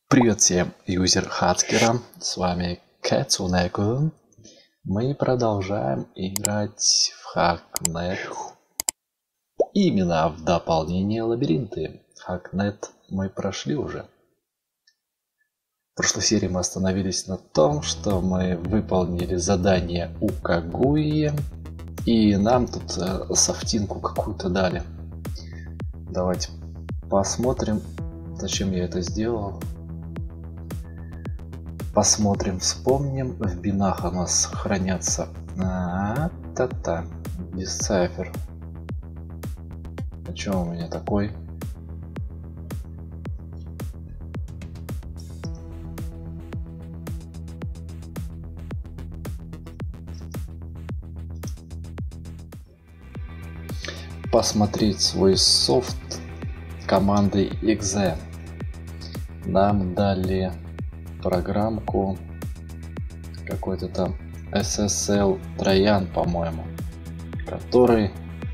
Привет всем, юзер Хацкера, с вами Кэцунэкун. Мы продолжаем играть в Hacknet. Именно в дополнение лабиринты. Hacknet мы прошли уже. В прошлой серии мы остановились на том, что мы выполнили задание у Кагуи. И нам тут софтинку какую-то дали. Давайте посмотрим, зачем я это сделал. Посмотрим, вспомним. В бинах у нас хранятся Decipher. А чё у меня такой? Посмотреть свой софт командой exe. Нам дали программку какой-то там SSL Троян, по-моему, который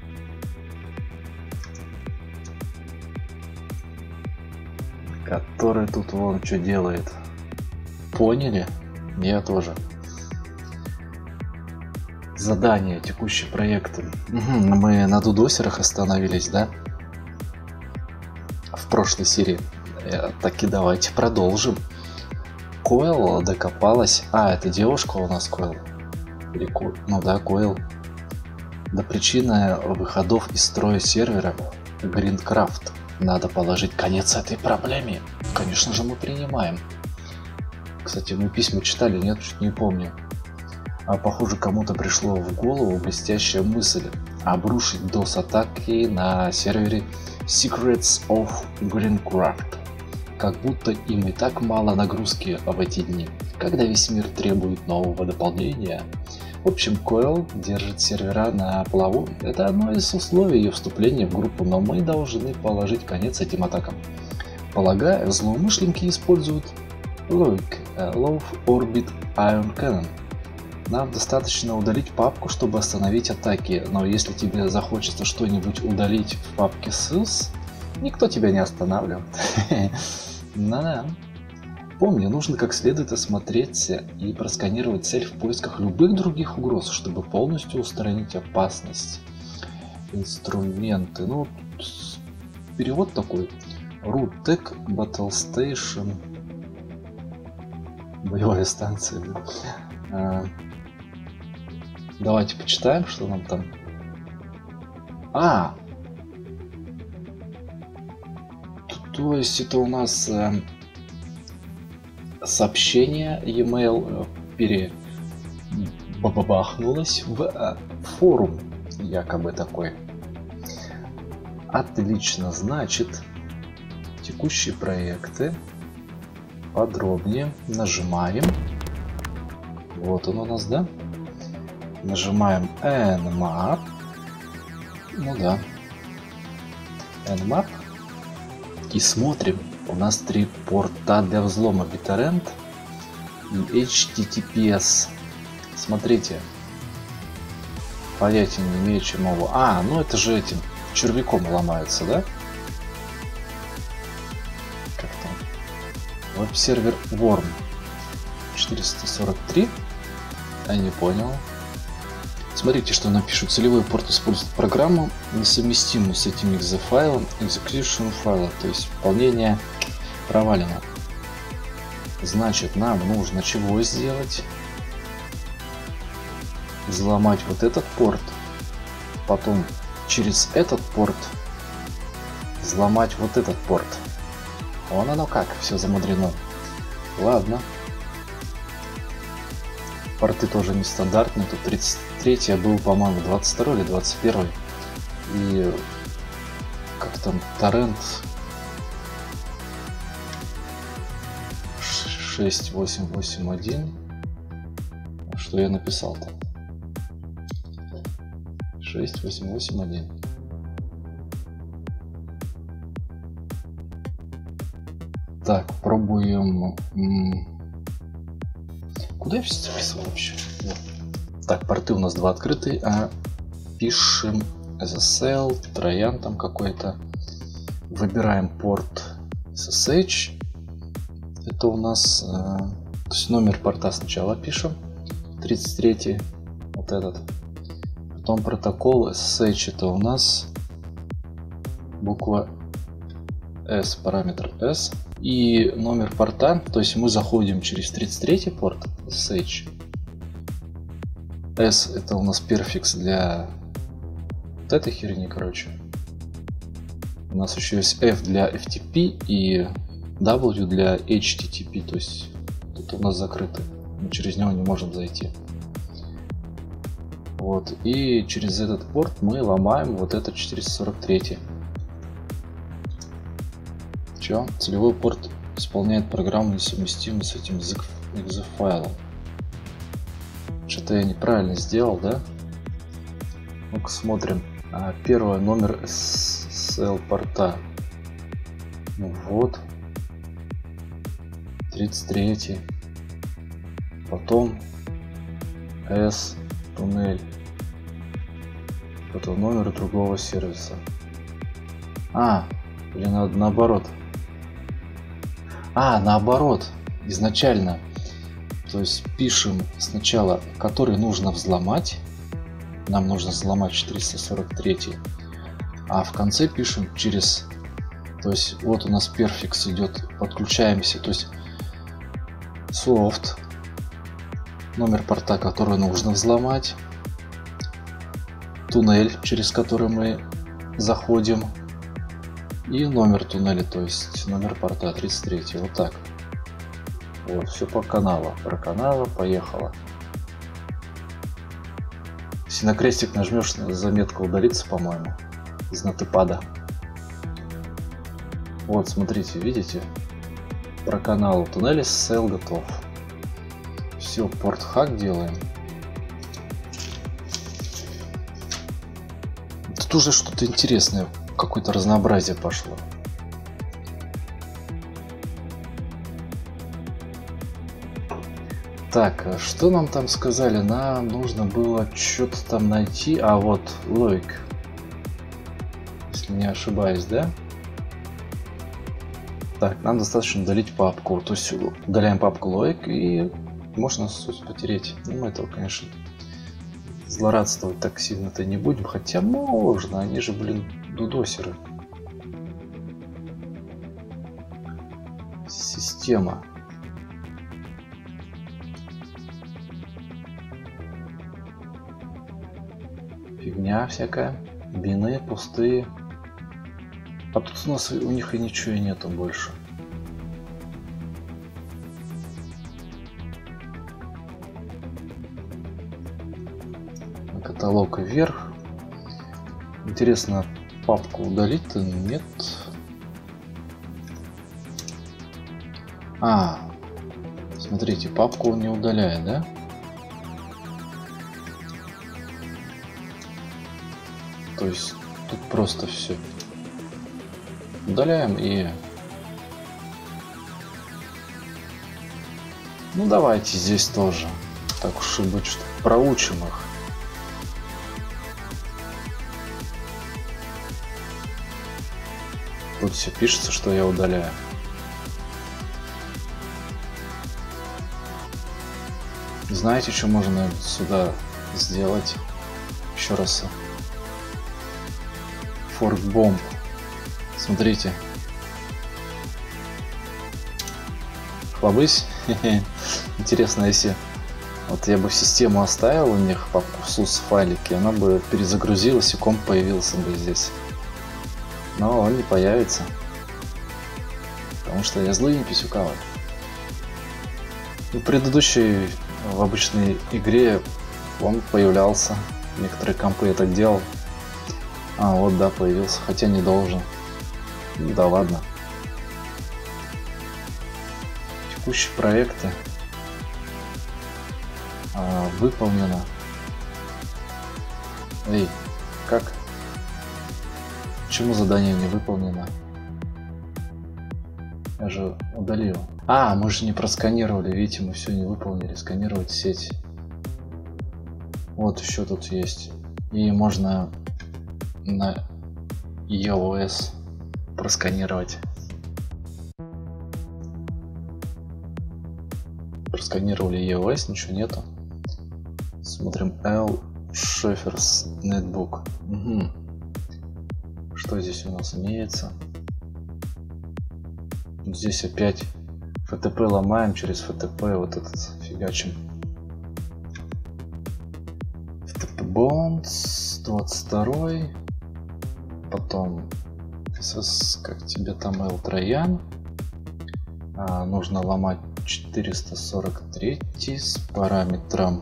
тут вон что делает. Поняли? Я тоже. Задание, текущий проект. Мы на дудосерах остановились, да? В прошлой серии. Таки давайте продолжим. Койл докопалась. Это девушка у нас Койл. Ну да, Койл. До причины выходов из строя сервера Greencraft. Надо положить конец этой проблеме. Конечно же, мы принимаем. Кстати, мы письма читали, нет, чуть не помню. Похоже, кому-то пришло в голову блестящая мысль обрушить DOS-атаки на сервере Secrets of Greencraft. Как будто им и так мало нагрузки в эти дни, когда весь мир требует нового дополнения. В общем, Койл держит сервера на плаву. Это одно из условий ее вступления в группу, но мы должны положить конец этим атакам. Полагаю, злоумышленники используют Low Orbit Ion Cannon. Нам достаточно удалить папку, чтобы остановить атаки, но если тебе захочется что-нибудь удалить в папке SIS, никто тебя не останавливает. Да. Помни, нужно как следует осмотреть и просканировать цель в поисках любых других угроз, чтобы полностью устранить опасность. Инструменты. Ну, перевод такой. Root-Tech Battle Station. Боевая станция. Давайте почитаем, что нам там. То есть это у нас сообщение e-mail перебабахнулось в форум, якобы такой. Отлично, значит, текущие проекты. Подробнее нажимаем. Вот он у нас, да? Нажимаем Nmap. Ну да. Nmap. И смотрим, у нас 3 порта для взлома: BitTorrent и HTTPS. Смотрите, понятия не имею, чем его. Ну это же этим червяком ломаются, да? Как там? Веб-сервер Worm 443. Я не понял. Смотрите, что напишут. Целевой порт использует программу, несовместимую с этим exe файлом, execution файла, то есть выполнение провалено. Значит, нам нужно чего сделать? Взломать вот этот порт, потом через этот порт взломать вот этот порт. Вон оно как, все замудрено. Ладно. Порты тоже нестандартные. Тут 33, а был, по-моему, 22 или 21. И как там, торрент 6881. Что я написал-то? 6881. Так, пробуем. Куда я все записывал вообще? Вот. Так, порты у нас 2 открытые, пишем SSL, Троян там какой-то. Выбираем порт SSH Это у нас то есть номер порта сначала пишем, 33, вот этот. Потом протокол SSH, это у нас буква S, параметр S. И номер порта, то есть мы заходим через 33 порт SSH. S это у нас перфикс для вот этой херни, короче. У нас еще есть F для FTP и W для HTTP, то есть тут у нас закрыто, мы через него не можем зайти. Вот, и через этот порт мы ломаем вот этот 443. Че? Целевой порт исполняет программу, несовместимую с этим exe файлом. Что-то я неправильно сделал, да? Ну-ка смотрим. Первый номер SSL порта. Ну вот. 33. Потом S туннель. Это номер другого сервиса. Или наоборот. Наоборот. Изначально. То есть пишем сначала, который нужно взломать. Нам нужно взломать 443. А в конце пишем через... То есть вот у нас перфикс идет. Подключаемся. То есть софт. Номер порта, который нужно взломать. Туннель, через который мы заходим. И номер туннеля, то есть номер порта 33. Вот так. Вот, все по каналу. Про канала поехало. Если на крестик нажмешь, заметка удалится, по-моему, из нотепада. Вот, смотрите, видите? Про канал туннеля SSL готов. Все, порт хак делаем. Тут уже что-то интересное, какое-то разнообразие пошло. Так, что нам там сказали? Нам нужно было что-то там найти. Вот, логик. Если не ошибаюсь, да? Так, нам достаточно удалить папку. То есть удаляем папку логик и можно суть потереть. Ну, мы этого, конечно, злорадствовать так сильно-то не будем. Хотя можно, они же, блин, дудосеры. Система. Фигня всякая. Бины пустые. А тут у нас у них и ничего и нету больше. Каталог вверх. Интересно, папку удалить-то нет. Смотрите, папку он не удаляет, да? То есть тут просто все удаляем и... Ну давайте здесь тоже. Так уж и быть, что проучим их. Тут все пишется, что я удаляю. Знаете, что можно сюда сделать? Еще раз. Fork bomb. Смотрите. Хлобысь. Интересно, если вот я бы систему оставил у них папку SUS файлики, она бы перезагрузилась и комп появился бы здесь. Но он не появится. Потому что я злый, не писюкавый. В предыдущей, в обычной игре он появлялся. Некоторые компы я так делал. Вот да, появился, хотя не должен. Да ладно. Текущие проекты. Выполнено. Эй, как? Почему задание не выполнено? Я же удалил. Мы же не просканировали. Видите, мы все не выполнили. Сканировать сеть. Вот еще тут есть. И можно на iOS просканировать. просканировали EOS, ничего нету. Смотрим L Sheffers Netbook. Угу. Что здесь у нас имеется? Здесь опять FTP ломаем, через FTP вот этот фигачим. FTP Bonds 22, потом SS, как тебе там, L Троян. Нужно ломать 443 с параметром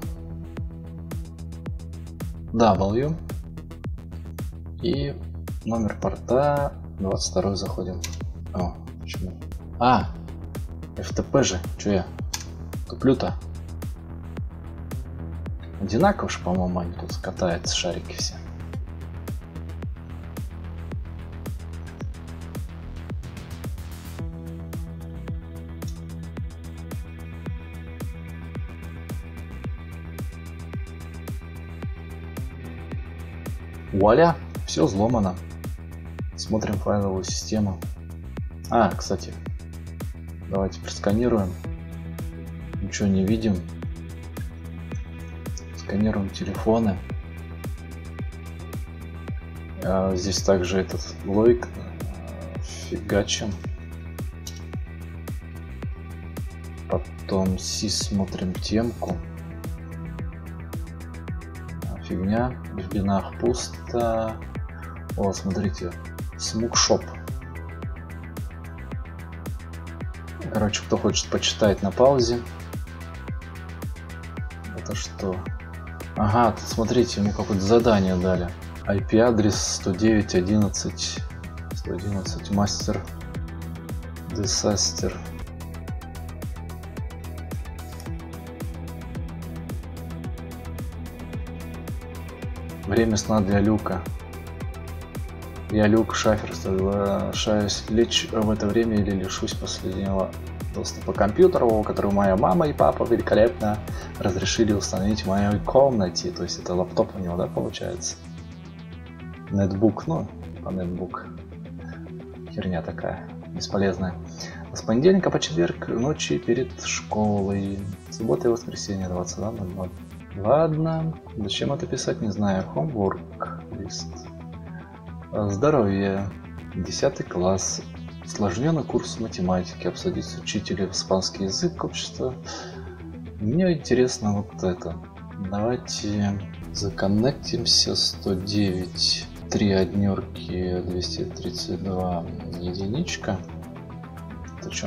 W и номер порта 22 заходим. О, почему? FTP же, что я туплю-то? Одинаково же, по-моему, они тут катаются, шарики все. Вуаля, все взломано. Смотрим файловую систему. Кстати, давайте просканируем. Ничего не видим. Сканируем телефоны. Здесь также этот лойк фигачим. Потом смотрим темку. Фигня, в бинах пусто. О, смотрите, смукшоп. Короче, кто хочет почитать на паузе. Это что? Ага, тут смотрите, ему какое-то задание дали. IP адрес 109.11 мастер disaster. Время сна для Люка. Я Люк Шафер, соглашаюсь лечь в это время или лишусь последнего доступа к компьютеру, который моя мама и папа великолепно разрешили установить в моей комнате. То есть это лаптоп у него, да, получается? Нетбук, ну, по нетбук. Херня такая, бесполезная. С понедельника по четверг ночи перед школой. Суббота и воскресенье 22:00. Ладно, зачем это писать, не знаю. Homework лист. Здоровье. 10 класс. Усложненный курс математики. Обсудить с учителем испанский язык, общество. Мне интересно вот это. Давайте законнектимся. 109. 3 однерки. 232 единичка. Это что?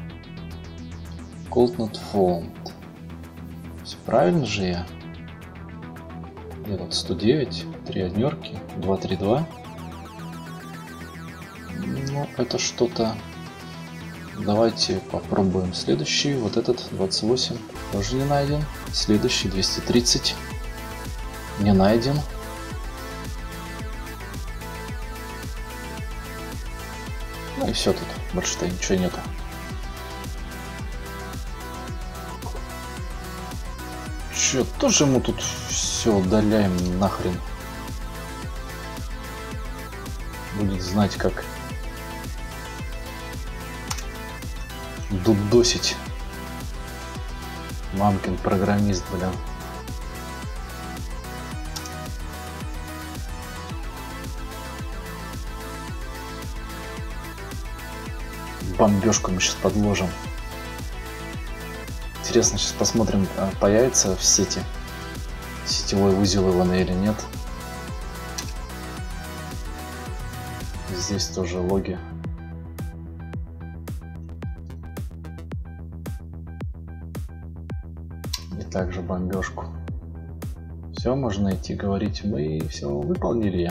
Cold not found. Все правильно же я? Где тут 109, 3 однерки, 232. Ну, это что-то. Давайте попробуем следующий. Вот этот 28 тоже не найден. Следующий 230 не найден. Ну и все, тут больше-то ничего нету. Че, тоже мы тут все удаляем нахрен. Будет знать, как дудосить. Мамкин программист, блин. Бомбежку мы сейчас подложим. Интересно, сейчас посмотрим, появится в сети сетевой узел Ивана или нет. Здесь тоже логи. И также бомбежку. Все, можно идти говорить, мы все выполнили.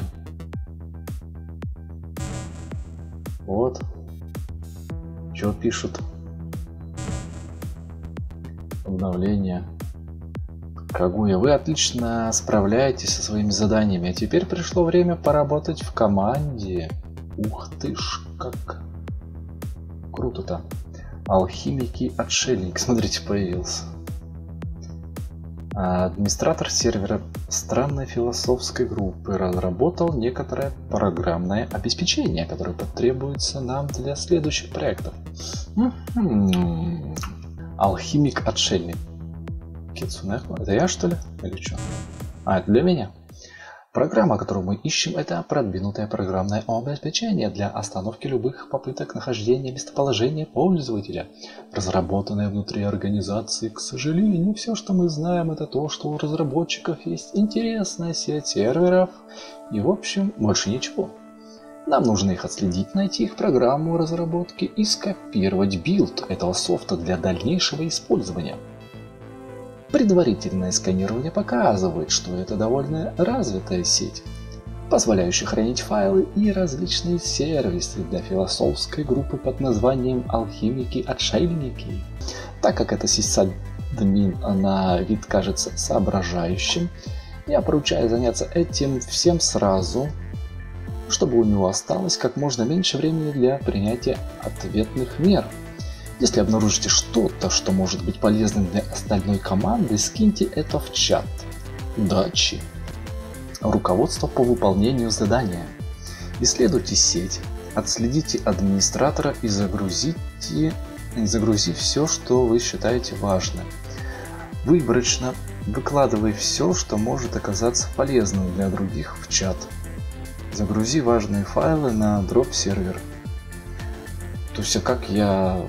Вот. Что пишут? Обновление. Кагуя, вы отлично справляетесь со своими заданиями, а теперь пришло время поработать в команде. Ух ты ж, как круто-то. Алхимики-отшельник, смотрите, появился. Администратор сервера странной философской группы разработал некоторое программное обеспечение, которое потребуется нам для следующих проектов. Алхимик-отшельник. Кицунеко? Это я, что ли? Или что? А, это для меня. Программа, которую мы ищем, это продвинутое программное обеспечение для остановки любых попыток нахождения местоположения пользователя, разработанное внутри организации. К сожалению, все, что мы знаем, это то, что у разработчиков есть интересная сеть серверов и, в общем, больше ничего. Нам нужно их отследить, найти их программу разработки и скопировать билд этого софта для дальнейшего использования. Предварительное сканирование показывает, что это довольно развитая сеть, позволяющая хранить файлы и различные сервисы для философской группы под названием «Алхимики-отшельники». Так как эта сисадмин на вид кажется соображающим, я поручаю заняться этим всем сразу, чтобы у него осталось как можно меньше времени для принятия ответных мер. Если обнаружите что-то, что может быть полезным для остальной команды, скиньте это в чат. Удачи! Руководство по выполнению задания. Исследуйте сеть, отследите администратора и загрузив все, что вы считаете важным. Выборочно выкладывай все, что может оказаться полезным для других в чат. Загрузи важные файлы на дроп сервер. То есть, а как я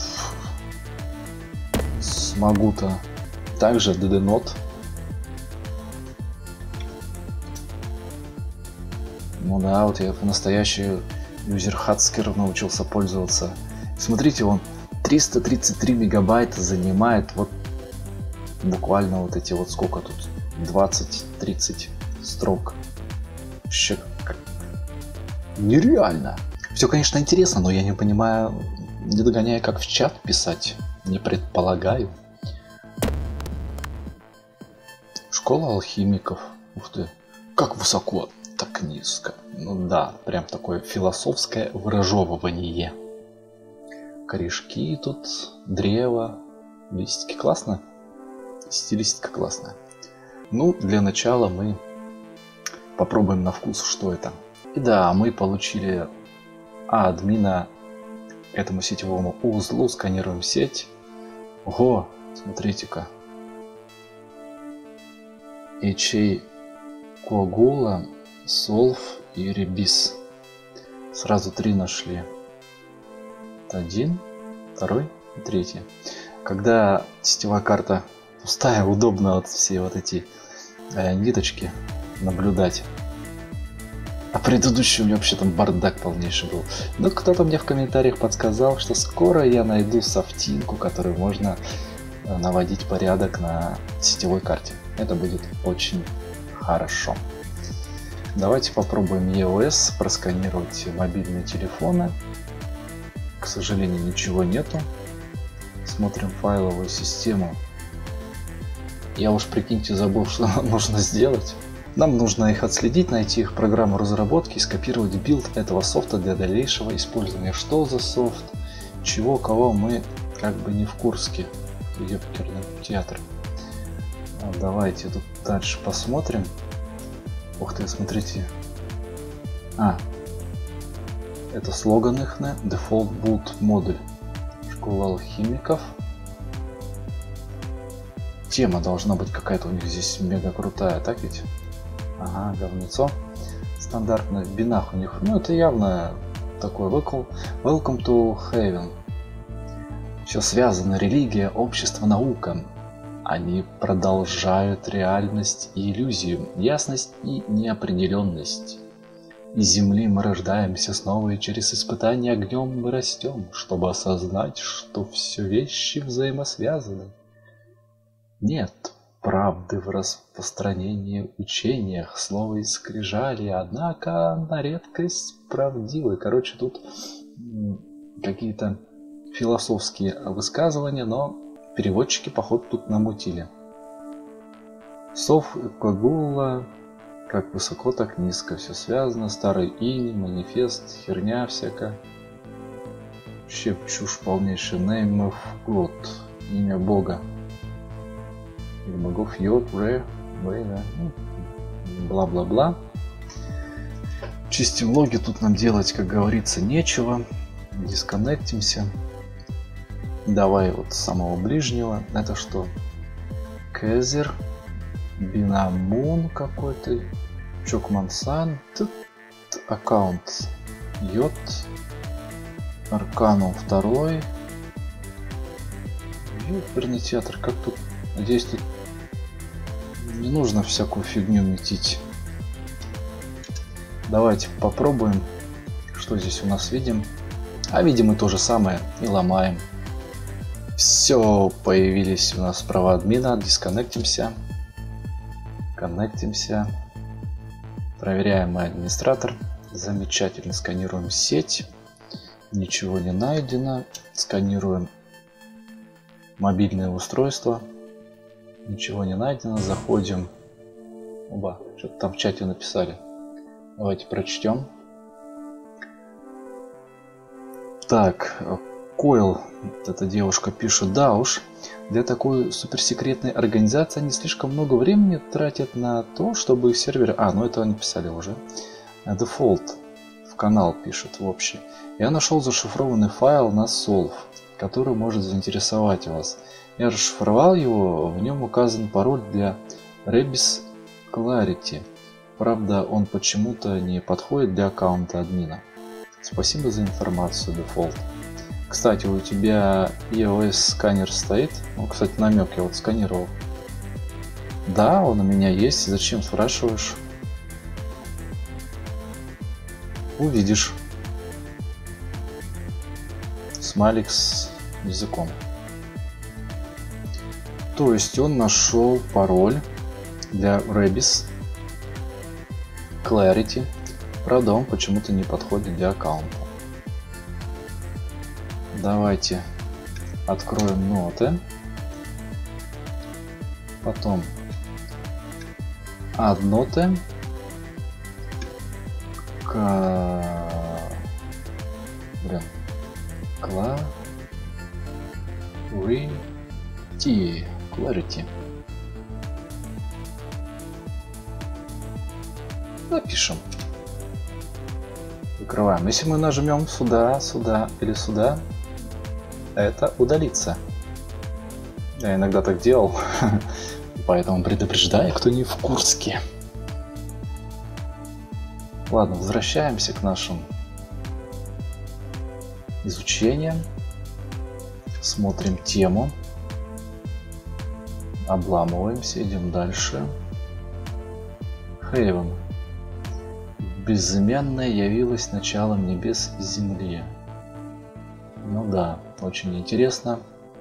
смогу-то также DDNode? Ну да, вот я по-настоящему юзер-хацкер научился пользоваться. Смотрите, он 333 мегабайта занимает вот буквально вот эти вот сколько тут? 20-30 строк. Вообще нереально. Все, конечно, интересно, но я не понимаю, не догоняю, как в чат писать. Не предполагаю. Школа алхимиков. Ух ты. Как высоко, так низко. Ну да, прям такое философское выражевывание. Корешки тут, древо, листики. Классно? Стилистика классная. Ну, для начала мы попробуем на вкус, что это. И да, мы получили админа этому сетевому узлу, сканируем сеть. Ого, смотрите-ка. Ячей Коагула, Солв и Ребис. Сразу 3 нашли. 1, 2 и 3. Когда сетевая карта пустая, удобно вот все вот эти ниточки наблюдать. А предыдущий у меня вообще там бардак полнейший был. Но кто-то мне в комментариях подсказал, что скоро я найду софтинку, которую можно наводить порядок на сетевой карте. Это будет очень хорошо. Давайте попробуем EOS, просканировать мобильные телефоны. К сожалению, ничего нету. Смотрим файловую систему. Я уж, прикиньте, забыл, что нужно сделать. Нам нужно их отследить, найти их программу разработки и скопировать билд этого софта для дальнейшего использования. Что за софт, чего, кого, мы как бы не в курсе. Ёпкерный театр. Давайте тут дальше посмотрим. Ух ты, смотрите. Это слоган их, на Default Boot модуль. Школа алхимиков. Тема должна быть какая-то у них здесь мега крутая, так ведь? Ага, говнецо. Стандартно в бинах у них. Ну, это явно такой Welcome to Heaven. Все связано: религия, общество, наука. Они продолжают реальность и иллюзию, ясность и неопределенность. Из земли мы рождаемся снова, и через испытания огнем мы растем, чтобы осознать, что все вещи взаимосвязаны. Нет правды в распространении учениях, слово и скрижали, однако на редкость правдивы. Короче, тут какие-то философские высказывания, но переводчики, походу, тут намутили. Сов и Коагула, как высоко, так низко, все связано, старый инь, манифест, херня всякая. Вообще чушь полнейшая. Name of God, имя Бога. Или богов Йод, Ре, Вейна, бла-бла-бла. Чистим логи, тут нам делать, как говорится, нечего. Дисконнектимся. Давай вот с самого ближнего. Это что? Кезер, Бинамун какой-то, Чокмансан, аккаунт Йод, Арканум 2. Оперный театр. Как тут? Надеюсь, тут не нужно всякую фигню метить. Давайте попробуем, что здесь у нас видим. А видим мы то же самое и ломаем. Все, появились у нас права админа. Дисконнектимся. Коннектимся. Проверяем мы администратор. Замечательно. Сканируем сеть. Ничего не найдено. Сканируем мобильное устройство. Ничего не найдено. Заходим. Оба, что-то там в чате написали. Давайте прочтем. Так, Койл, эта девушка пишет: да уж, для такой суперсекретной организации они слишком много времени тратят на то, чтобы их сервер... ну это они писали уже. Default в канал пишет в общий. Я нашел зашифрованный файл на Solve, который может заинтересовать вас. Я расшифровал его, в нем указан пароль для Rebis Clarity. Правда, он почему-то не подходит для аккаунта админа. Спасибо за информацию, Default. Кстати, у тебя iOS сканер стоит? Ну, кстати, намек я вот сканировал. Да, он у меня есть. Зачем спрашиваешь? Увидишь. Смайлик с языком. То есть он нашел пароль для Rebis Clarity. Правда, он почему-то не подходит для аккаунта. Давайте откроем ноты. Потом add ноты. Clarity. Напишем. Закрываем. Если мы нажмем сюда, сюда или сюда, это удалится. Я иногда так делал, поэтому предупреждаю, кто не в курске. Ладно, возвращаемся к нашим изучениям. Смотрим тему. Обламываемся, идем дальше. Хейвен. Безымянная явилась началом небес и земли. Ну да, очень интересно.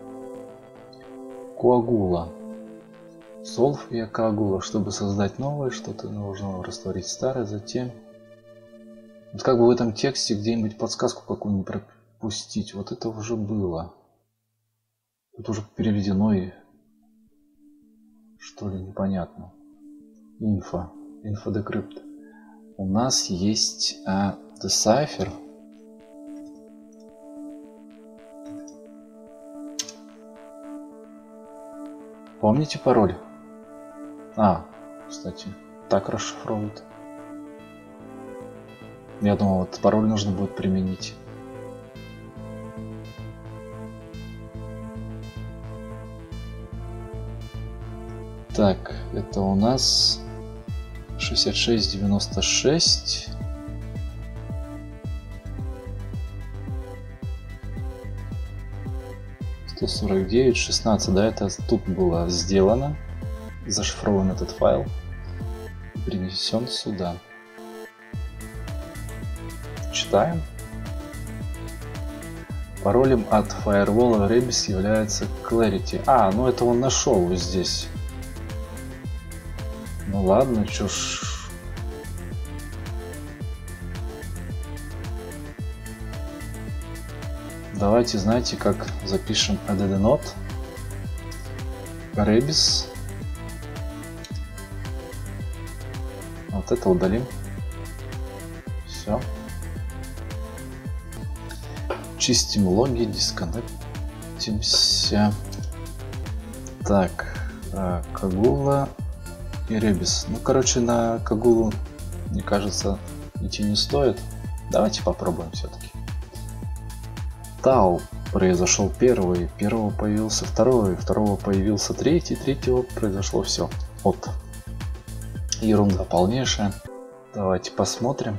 Коагула. Solve и коагула. Чтобы создать новое, что-то нужно растворить старое, затем... Вот как бы в этом тексте где-нибудь подсказку какую-нибудь пропустить. Вот это уже было. Тут уже переведено и... Что ли, непонятно. Info decrypt. У нас есть decipher. Помните пароль? Кстати, так расшифровывают. Я думал, вот пароль нужно будет применить. Так, это у нас 6696. $149.16, да, это тут было сделано. Зашифрован этот файл. Перенесен сюда. Читаем. Паролем от Firewall Rebis является Clarity. Ну это он нашел вот здесь. Ну ладно, чё ж. Давайте, знаете, как запишем add node Rebis. Вот это удалим. Все. Чистим логи, дисконнектимся. Так, Кагула и Rebis. Ну, короче, на Кагулу, мне кажется, идти не стоит. Давайте попробуем все-таки. Тау. произошел первый, первого появился второй, второго появился третий, третьего произошло все. Вот. Ерунда полнейшая. Давайте посмотрим.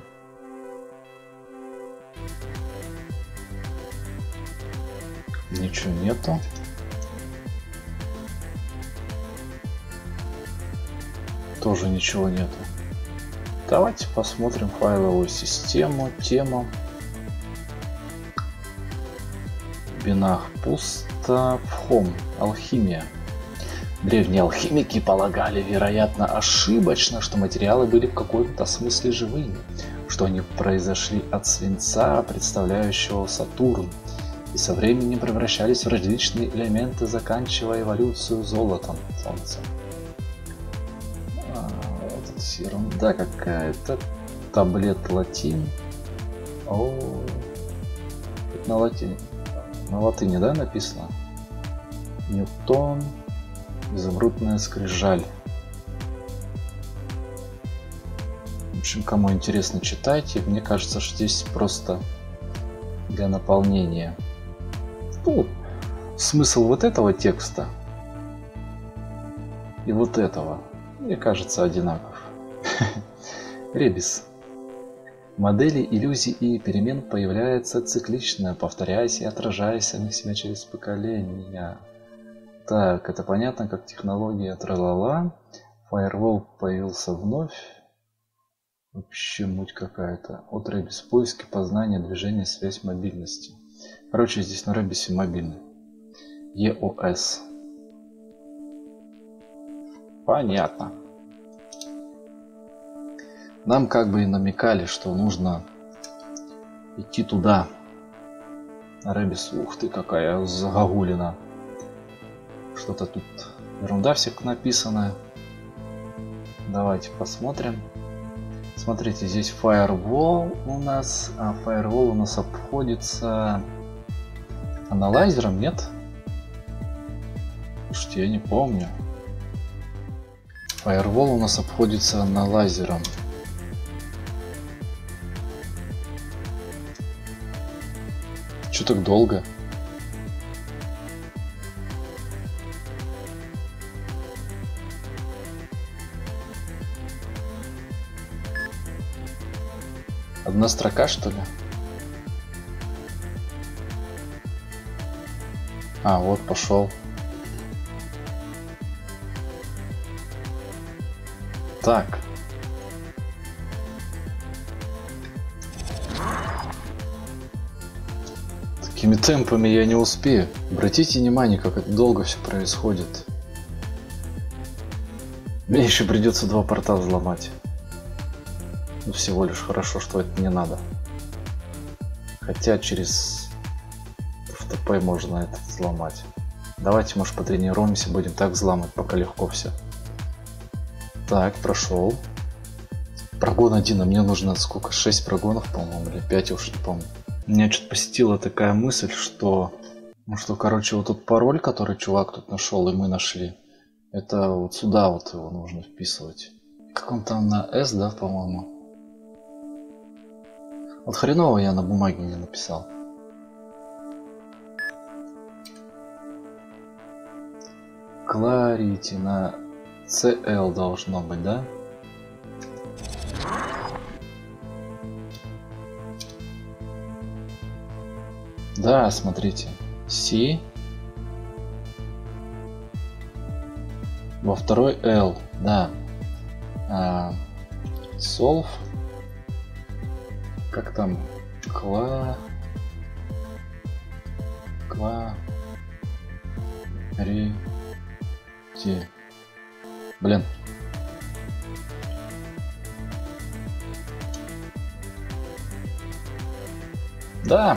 Ничего нету. Тоже ничего нету. Давайте посмотрим файловую систему, тему. В бинах пусто. В Home. Алхимия. Древние алхимики полагали, вероятно, ошибочно, что материалы были в каком-то смысле живыми, что они произошли от свинца, представляющего Сатурн, и со временем превращались в различные элементы, заканчивая эволюцию золотом, солнцем. Вот ерунда какая-то. Таблет латин. О, на латине. На латыни, да, написано? Ньютон. Изумрудная скрижаль. В общем, кому интересно, читайте. Мне кажется, что здесь просто для наполнения. Ну, смысл вот этого текста и вот этого, мне кажется, одинаков. Ребис. Модели иллюзий и перемен появляются циклично, повторяясь и отражая самих себя через поколения. Так, это понятно, как технология тралала. Firewall появился вновь. Вообще муть какая-то. От Ребис. Поиски, познания, движения, связь, мобильности. Короче, здесь на Ребисе мобильный. EOS. Понятно. Нам как бы и намекали, что нужно идти туда. Ребис. Ух ты, какая загогулина. Что-то тут ерунда всех написанная. Давайте посмотрим. Смотрите, здесь Firewall у нас. А Firewall у нас обходится аналайзером, нет? Слушайте, я не помню. Firewall у нас обходится аналайзером. Чё так долго? Одна строка, что ли? А, вот пошел. Так. Такими темпами я не успею. Обратите внимание, как это долго все происходит. Мне еще придется 2 порта взломать. Ну, всего лишь хорошо, что это не надо. Хотя через FTP можно это взломать. Давайте, может, потренируемся, будем так взламывать, пока легко все. Так, прошел. Прогон 1, а мне нужно сколько? 6 прогонов, по-моему, или 5, я уж не помню. Меня что-то посетила такая мысль, что... Ну что, короче, вот тот пароль, который чувак тут нашел, и мы нашли, это вот сюда вот его нужно вписывать. Как он там на S, да, по-моему? Вот хреново я на бумаге не написал. Clarity на CL должно быть, да? Да, смотрите. C. Во второй L, да. Solve. Как там? Блин. Да.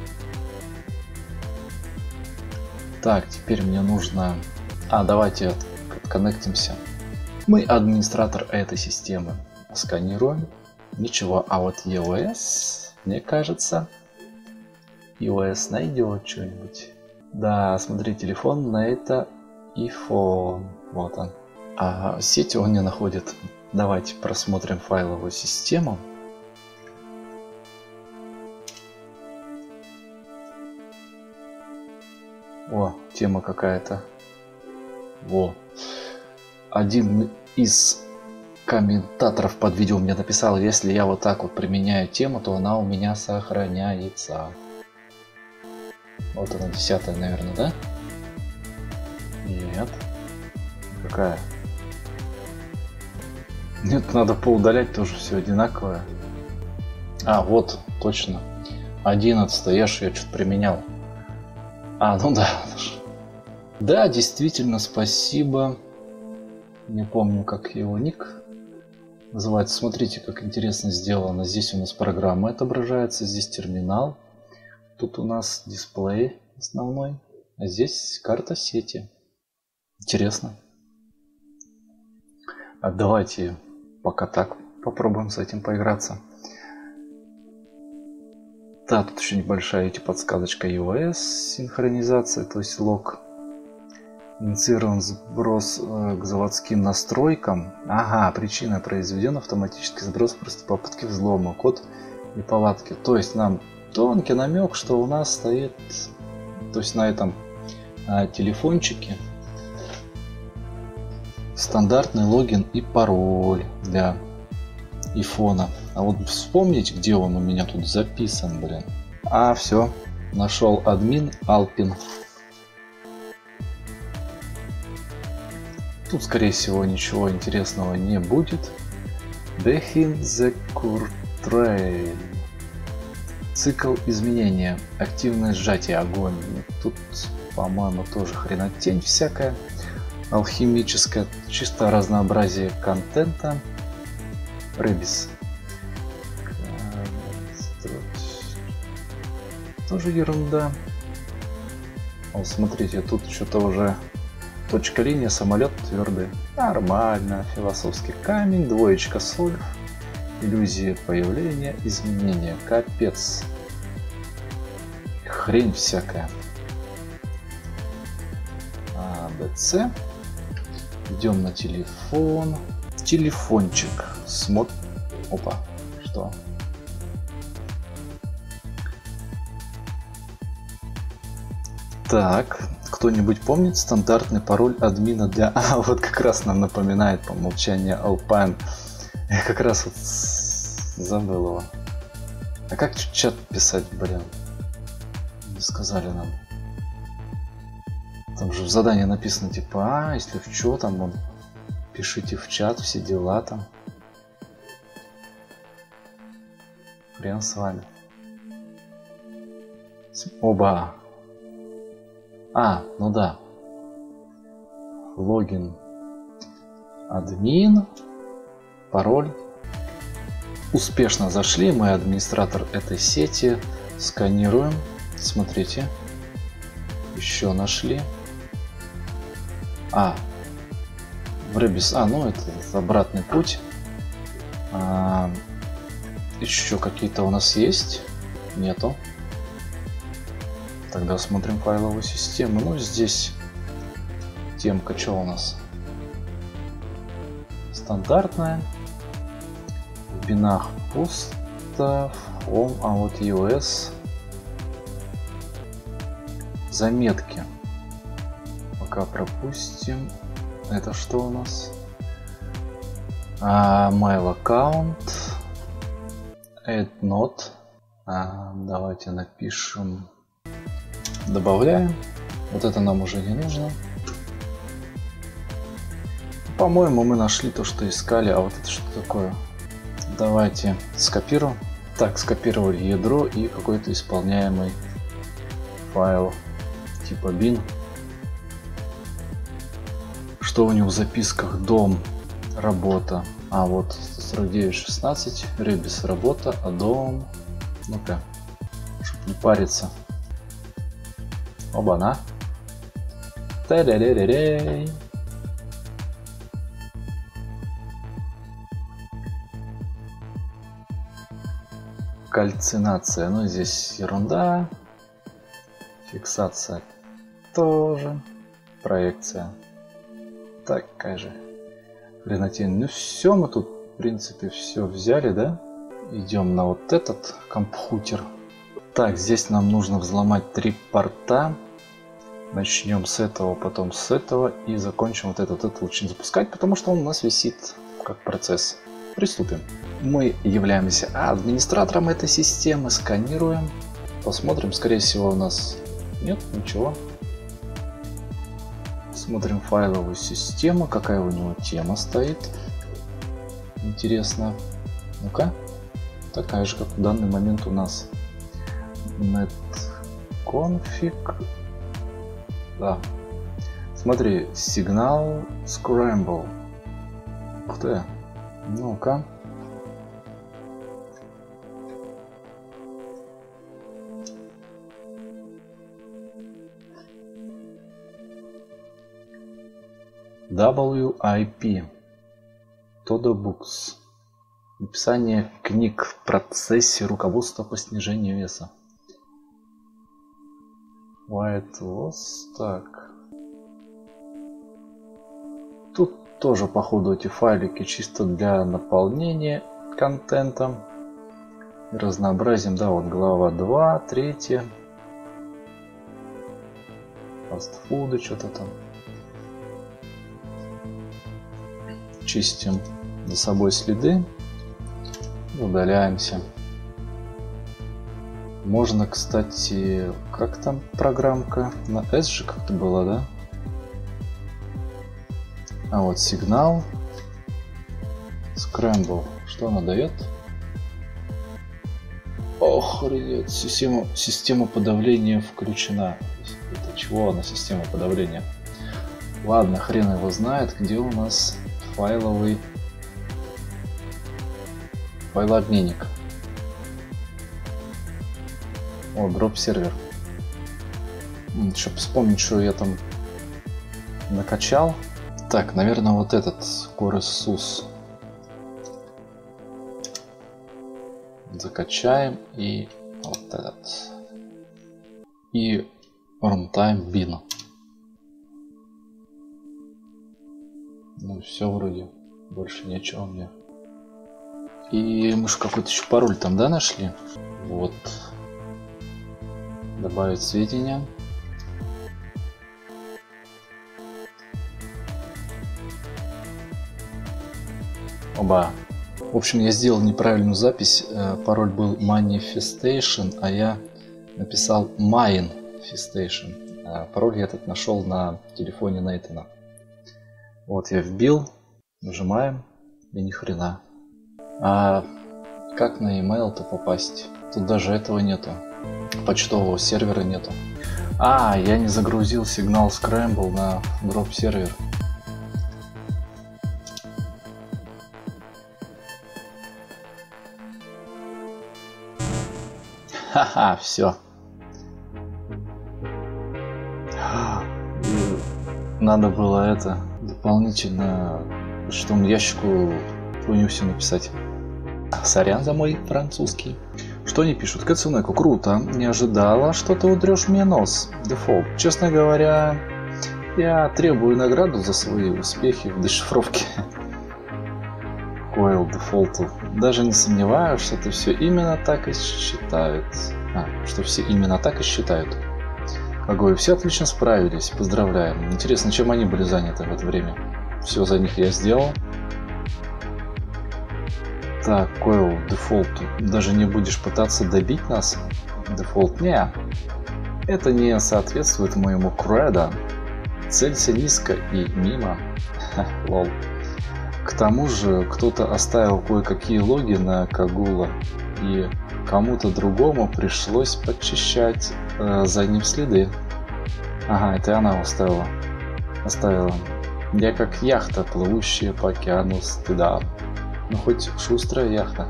Так, теперь мне нужно... давайте отконнектимся. Мы администратор этой системы. Сканируем. Ничего. А вот EOS, мне кажется, EOS найдет что-нибудь. Да, смотри, телефон на это iPhone. Вот он. А сеть он не находит. Давайте просмотрим файловую систему. О, тема какая-то. Во. Один из комментаторов под видео мне написал, если я вот так вот применяю тему, то она у меня сохраняется. Вот она, 10-я, наверное, да? Нет. Какая? Нет, надо поудалять, тоже все одинаковое. А, вот, точно. 11-я, я что-то применял. А, ну да. Да, действительно, спасибо. Не помню, как его ник называется. Смотрите, как интересно сделано. Здесь у нас программа отображается, здесь терминал. Тут у нас дисплей основной, а здесь карта сети. Интересно. А давайте пока так попробуем с этим поиграться. Да, тут еще небольшая подсказочка iOS, синхронизация, то есть лог. Инициирован сброс к заводским настройкам. Ага, причина: произведен автоматический сброс после попытки взлома, код и палатки. То есть нам тонкий намек, что у нас стоит, то есть на этом телефончике стандартный логин и пароль для айфона. А вот вспомнить, где он у меня тут записан, блин. А, все, нашел админ Alpin. Тут, скорее всего, ничего интересного не будет. Behind the Curtain. Цикл изменения. Активное сжатие, огонь. Тут, по-моему, тоже хренотень всякая. Алхимическое. Чисто разнообразие контента. Rebis. Тоже ерунда. Вот смотрите, тут что-то уже точка, линия, самолет твердый. Нормально. Философский камень, двоечка соль. Иллюзия появления, изменения. Капец. Хрень всякая. ABC. Идем на телефон. Телефончик. Смотр. Опа. Что? Так. Кто-нибудь помнит стандартный пароль админа для... А, вот как раз нам напоминает по умолчанию Alpine. Я как раз вот забыл его. А как чат писать, блин? Не сказали нам. Там же в задании написано типа, если в чё там, вон, пишите в чат, все дела там. Хрен с вами. Оба. А, ну да. Логин. Админ. Пароль. Успешно зашли. Мы администратор этой сети. Сканируем. Смотрите. Еще нашли. А. В Rebis. А, ну это обратный путь. Еще какие-то у нас есть? Нету. Тогда смотрим файловую систему. Ну, здесь темка что у нас? Стандартная. В бинах пусто. Home, а вот iOS. Заметки. Пока пропустим. Это что у нас? Mail account. Add note. Давайте напишем. Добавляем. Вот это нам уже не нужно. По-моему, мы нашли то, что искали. А вот это что такое? Давайте скопируем. Так, скопировали ядро и какой-то исполняемый файл типа bin. Что у него в записках? Дом, работа. А вот 149.16. Rebis работа, а дом. Ну-ка, чтобы не париться. Оба-на. Та-ля-ля-ля-ля. Кальцинация. Ну, здесь ерунда. Фиксация тоже. Проекция. Такая же. Хренотень. Ну, все, мы тут, в принципе, все взяли, да? Идем на вот этот компьютер. Так, здесь нам нужно взломать 3 порта. Начнем с этого, потом с этого и закончим вот этот. Это лучше не запускать, потому что он у нас висит как процесс. Приступим. Мы являемся администратором этой системы, сканируем, посмотрим. Скорее всего у нас нет ничего. Смотрим файловую систему, какая у него тема стоит. Интересно. Ну-ка. Такая же, как в данный момент у нас. Netconfig. Да. Смотри, сигнал Scramble. Ух ты. Ну-ка. WIP. Todo Books. Написание книг в процессе руководства по снижению веса. White Loss. Так. Тут тоже, походу, эти файлики чисто для наполнения контентом. Разнообразием. Да, вот глава 2, 3. Фастфуды, что-то там. Чистим за собой следы. Удаляемся. Можно, кстати, как там программка? На S же как-то была, да? А вот сигнал. Scramble. Что она дает? Охренеть. Система подавления включена. Это чего она, система подавления? Ладно, хрен его знает, где у нас файлообменник. О, дроп сервер. Чтобы вспомнить, что я там накачал. Так, наверное, вот этот CoreSUS закачаем и вот этот. И runtime bin. Ну все вроде, больше ничего мне. И мы же какой-то еще пароль там, да, нашли? Вот. Добавить сведения. Оба. В общем, я сделал неправильную запись. Пароль был Manifestation, а я написал Mindfestation. Пароль я этот нашел на телефоне Нейтана. Вот я вбил, нажимаем, и ни хрена. А как на email-то попасть? Тут даже этого нету. Почтового сервера нету. А, я не загрузил сигнал Scramble на дроп сервер. Ха-ха, все. Надо было это дополнительно почтовому ящику хуйню все написать. Сорян за мой французский. Что они пишут? Кацунеку, круто. Не ожидала, что ты утрешь мне нос. Дефолт. Честно говоря, я требую награду за свои успехи в дешифровке Coil дефолту. Даже не сомневаюсь, что ты все именно так и считают. Что все именно так и считают. Ого, все отлично справились. Поздравляю. Интересно, чем они были заняты в это время? Все за них я сделал. Так, Coil дефолт. Даже не будешь пытаться добить нас? Дефолт? Не. Это не соответствует моему кредо. Целься низко и мимо. Лол. К тому же, кто-то оставил кое-какие логи на Кагула, и кому-то другому пришлось подчищать за ним следы. Ага, это она оставила. Я как яхта, плывущая по океану стыда. Ну, хоть шустрая яхта.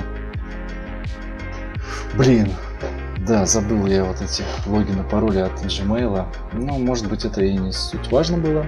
Блин. Да, забыл я вот эти логины, пароли от Gmail. Ну, может быть, это и не суть важно было.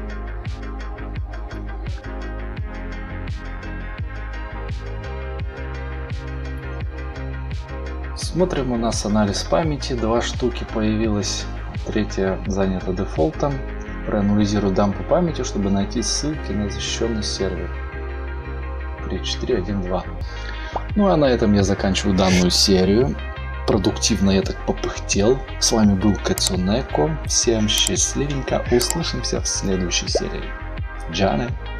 Смотрим, у нас анализ памяти. 2 штуки появилось. 3 занята дефолтом. Проанализирую дампы памяти, чтобы найти ссылки на защищенный сервер. 3, 4, 1, 2. Ну а на этом я заканчиваю данную серию. продуктивно я так попыхтел. С вами был Кацунеко. Всем счастливенько. Услышимся в следующей серии. Джане.